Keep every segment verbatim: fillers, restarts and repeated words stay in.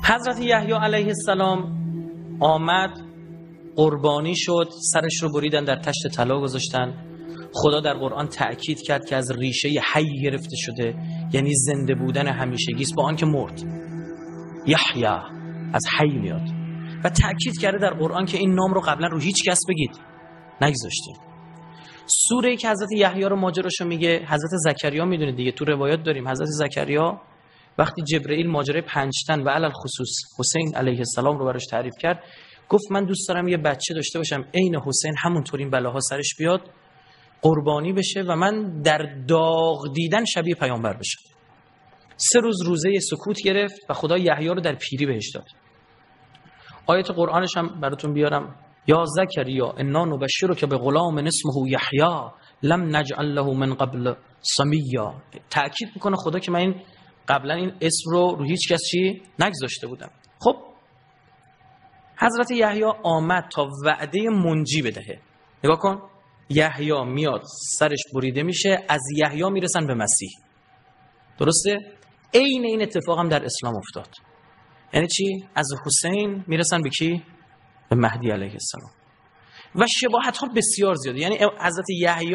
حضرت یحیی علیه السلام آمد، قربانی شد، سرش رو بریدن، در تشت طلا گذاشتن. خدا در قرآن تأکید کرد که از ریشه حی گرفته شده، یعنی زنده بودن همیشگی است، با آنکه مرد. یحیی از حی میاد و تأکید کرده در قرآن که این نام رو قبلا رو هیچ کس بگید نگذاشته. سوره‌ای که حضرت یحیی رو ماجراشو میگه حضرت زکریا، میدونید دیگه، تو روایات داریم حضرت زکریا وقتی جبرئیل ماجرای پنج تن و علل خصوص حسین علیه السلام رو براش تعریف کرد، گفت من دوست دارم یه بچه داشته باشم عین حسین، همونطور این بلاها سرش بیاد، قربانی بشه و من در داغ دیدن شبیه پیامبر بشم. سه روز روزه سکوت گرفت و خدا یحیی رو در پیری بهش داد. آیت قرآنش هم براتون بیارم. یا زکریا انا نبشرک بغلام اسمه یحیی لم نجعل له من قبل سمیا. تأکید میکنه خدا که من این قبلا این اسم رو رو هیچ کس چی نگذاشته بودم. خب حضرت یحیی آمد تا وعده منجی بدهه. نگاه کن، یحیی میاد، سرش بریده میشه، از یحیی میرسن به مسیح. درسته؟ عین این اتفاق هم در اسلام افتاد. یعنی چی؟ از حسین میرسن به کی؟ به مهدی علیه السلام. و شباهت ها بسیار زیاده. یعنی حضرت یحیی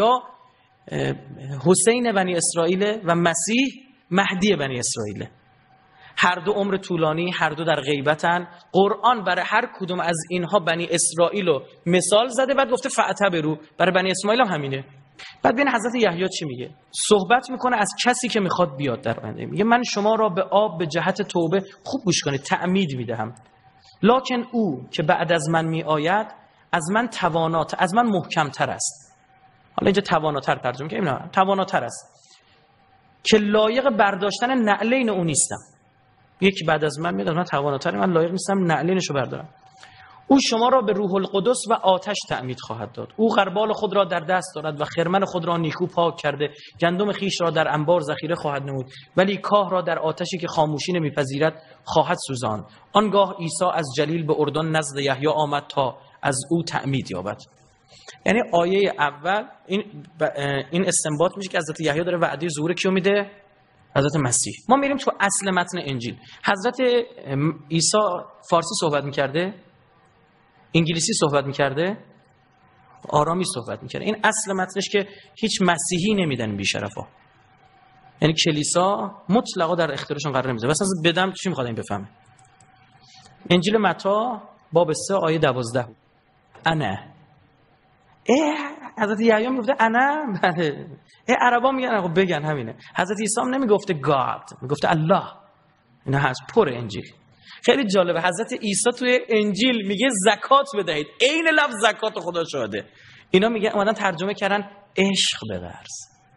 حسین بنی اسرائیل و مسیح مهدی بنی اسرائیل. هر دو عمر طولانی، هر دو در غیبتن. قرآن برای هر کدوم از اینها بنی اسرائیل رو مثال زده، بعد گفته فاعتبروا. برای بنی اسماعیل هم همینه. بعد ببین حضرت یحیی چی میگه؟ صحبت میکنه از کسی که میخواد بیاد در آینده. میگه من شما را به آب به جهت توبه، خوب گوش کنید، تعمید میدهم، لکن او که بعد از من میآید از من توانات، از من محکمتر است. حالا اینجا تواناتر ترجمه کنیم، نه تواناتر است که لایق برداشتن نعلین او نیستم. یکی بعد از من میاد، من تواناتر، من لایق نیستم نعلینشو بردارم. او شما را به روح القدس و آتش تعمید خواهد داد. او غربال خود را در دست دارد و خرمن خود را نیکو پاک کرده، گندم خیش را در انبار ذخیره خواهد نمود، ولی کاه را در آتشی که خاموشی نمیپذیرد خواهد سوزاند. آنگاه عیسی از جلیل به اردن نزد یحیی آمد تا از او تعمید یابد. یعنی آیه اول این این استنباط میشه که حضرت یحیی داره وعده ظهور کیو میده؟ حضرت مسیح. ما میریم تو اصل متن انجیل. حضرت عیسی فارسی صحبت میکرده؟ انگلیسی صحبت میکرده؟ آرامی صحبت میکرده. این اصل متنش که هیچ مسیحی نمیدن بی‌شرفا. یعنی کلیسا مطلقا در اختیارشون قرار نمیده. واسه بدم چی میخواد این بفهمه؟ انجیل متی باب سه آیه دوازده. انا. اه حضرت یحیی میگفته انا؟ بله. اه عربا میگن خب بگن همینه. حضرت عیسی هم نمیگفته گاد، میگفته الله. اینا هست پر انجیل. خیلی جالبه. حضرت عیسی توی انجیل میگه زکات بدهید. عین لفظ زکات خدا شاهده. اینا میگه اومدن ترجمه کردن عشق بورز.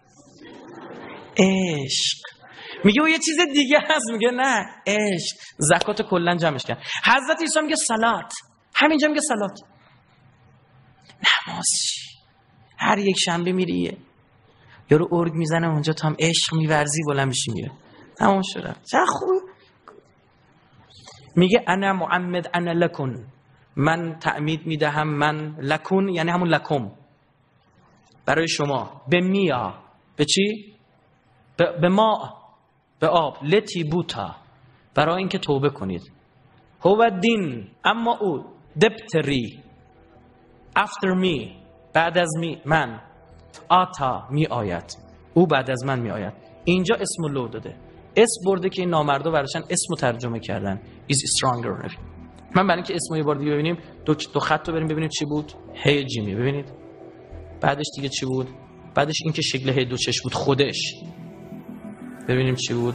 عشق. میگه او یه چیز دیگه هست، میگه نه عشق. زکات کلا جمعش کرد. حضرت عیسی میگه صلات. همینجا میگه صلات. نماز. هر یک شنبه میری یارو ارگ میزنه اونجا، تا هم عشق میورزی بلند میشی میره. تمام شده. چه خوب. میگه انا معمد انا لکن، من تعمید میدهم، من لکن یعنی همون لکم، برای شما، به میا، به چی؟ به ما، به آب، لتی بوتا، برای اینکه توبه کنید. هو دین، اما او دبتری، after me، بعد از می من، آتا می آید، او بعد از من می آید. اینجا اسم لو داده، اسم برده که این نامردا براشن اسمو ترجمه کردن is stronger. من برای اینکه اسمو یه بار دیگه ببینیم، دو دو خط رو بریم ببینیم چی بود. هی جیمی ببینید، بعدش دیگه چی بود، بعدش این که شکل هی دو چش بود خودش، ببینیم چی بود.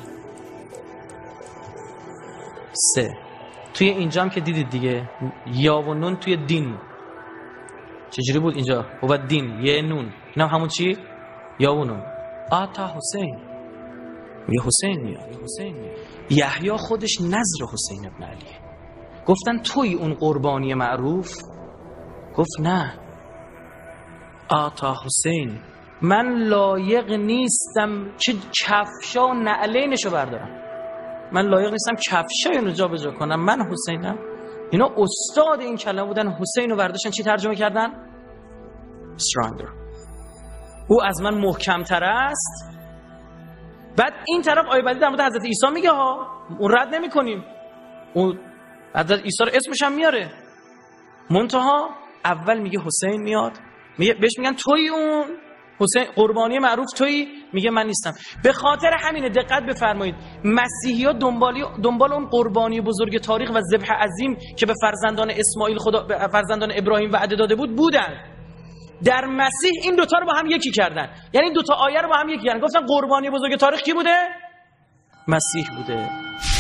سه. توی اینجا هم که دیدید دیگه یا و نون توی دین چجوری بود اینجا؟ و دین یه نون، اینا همون چی؟ یا و نون. آتا حسین، یه حسین میاد. حسین میاد. یحیی خودش نظر حسین ابن علیه. گفتن توی اون قربانی معروف؟ گفت نه. آتا حسین، من لایق نیستم که کفشا و نعلینشو بردارم. من لایق نیستم کفشای اونو جا به جا کنم. من حسینم. اینا استاد این کلمه بودن. حسین رو برداشتن چی ترجمه کردن؟ stronger. او از من محکم‌تر است. بعد این طرف آیه بعدی در مورد حضرت عیسی میگه ها، اون رد نمی‌کنیم. اون حضرت عیسی رو اسمش هم میاره، منتها اول میگه حسین میاد، میگه بهش میگن تویی اون حسین قربانی معروف تویی؟ میگه من نیستم. به خاطر همینه دقت بفرمایید مسیحی‌ها دنبالی دنبال اون قربانی بزرگ تاریخ و ذبح عظیم که به فرزندان اسماعیل خدا به فرزندان ابراهیم وعده داده بود بودن. در مسیح این دوتا رو با هم یکی کردن، یعنی دوتا آیه رو با هم یکی کردن، گفتن قربانی بزرگ تاریخ کی بوده؟ مسیح بوده.